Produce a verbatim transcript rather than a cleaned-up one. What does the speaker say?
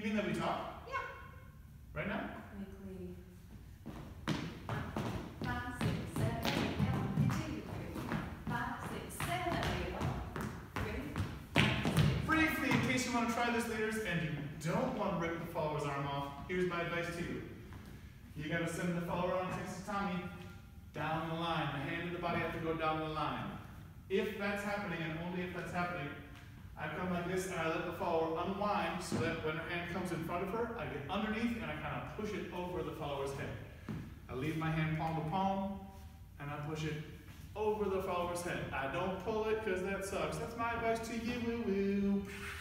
mean that we talk? Yeah. Right now? Quickly. Five, six, seven, eight, one, two, three. Five, six, seven, eight, one, three. Briefly, in case you want to try this, leaders, and you don't want to rip the follower's arm off, here's my advice to you. You got to send the follower on Texas Tommy down the line. The hand and the body have to go down the line. If that's happening, and only if that's happening, I come like this and I let the follower unwind so that when her hand comes in front of her, I get underneath and I kind of push it over the follower's head. I leave my hand palm to palm and I push it over the follower's head. I don't pull it because that sucks. That's my advice to you. Woo woo.